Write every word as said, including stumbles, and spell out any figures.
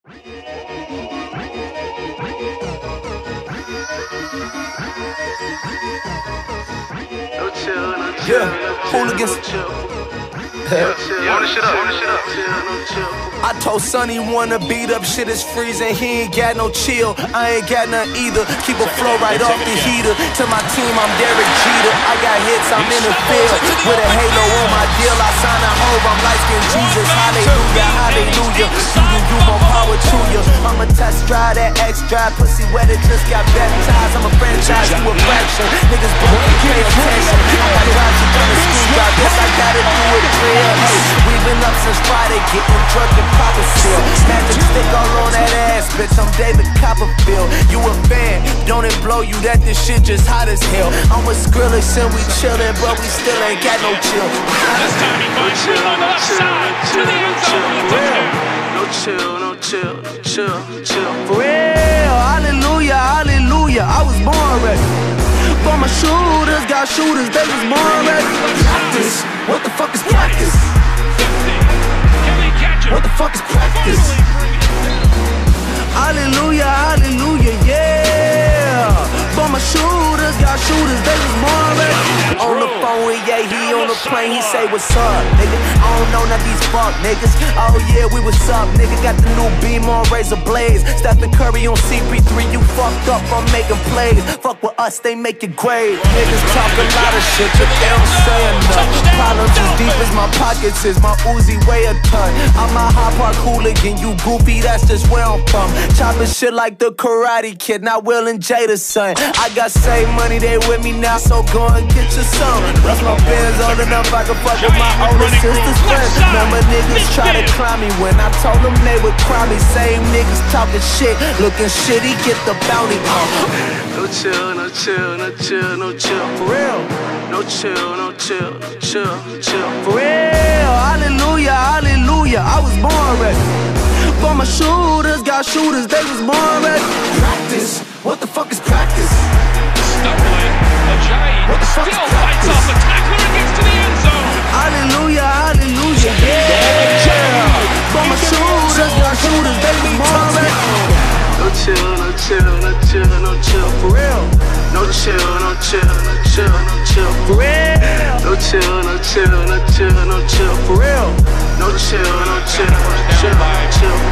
Yeah, hooligans. I told Sonny wanna beat up, shit is freezing, he ain't got no chill. I ain't got none either, keep a flow right off the heater. To my team, I'm Derek Jeter. I got hits, I'm in the field with a halo on my deal. I sign a hove, I'm light-skinned Jesus. Hallelujah, hallelujah. You do you, more power to you. I'm a test drive, that X-Drive, pussy wet, it just got baptized. I'm a franchise, you a fraction. Niggas broke, pay attention. I got drives, you done a school drive. Yes, I gotta do it real. Hey, we been up since Friday, getting drunk and poppin' still. Magic stick all on that ass, bitch, I'm David Copperfield. You a fan, don't it blow you that this shit just hot as hell? I'm with Skrillex and we chillin', but we still ain't got no chill. This time he finds room on the left side to the end zone for the touchdown. No chill, no chill, no chill, chill. For real, hallelujah, hallelujah, I was born ready. For my shooters, got shooters, they was born ready. Practice, what the fuck is practice? What the fuck is practice? Hallelujah, hallelujah, yeah. For my shooters, got shooters, they was born ready. On the phone with yeah, he on the plane, he say what's up, nigga. I don't know none of these fuck niggas. Oh yeah, we what's up, nigga. Got the new beam on razor blades. Stephen Curry on C P three, you fucked up, I'm making plays. Fuck with us, they make it great. Niggas talk a lot of shit, but they don't say enough. Problems as deep as my pockets is, my Uzi weigh a ton. I'm a high park hooligan, you goofy, that's just where I'm from. Chopping shit like the Karate Kid, not Will and Jada's son. I got save money, they with me now, so go and get your son. That's my bands old enough, I can fuck with my older sister's friends. Remember niggas try to climb me when I told them they would cry me. Same niggas talking shit, looking shitty, get the bounty on. No chill, no chill, no chill, no chill. For real. No chill, no chill, no chill, chill. For real, hallelujah, hallelujah, I was born ready. For my shooters, got shooters, they was born ready. Practice, what the fuck is practice? Stumbling, Ajayi What the fuck still is fights off the tackler and gets to the end zone. Hallelujah, hallelujah, yeah. For my shooters, got shooters, they was born ready. No chill, no chill, no chill, no chill. For real. No chill, no chill, no chill, no chill. For real. No chill, no chill, no chill, no chill. For real. No chill, no chill, no chill, no chill.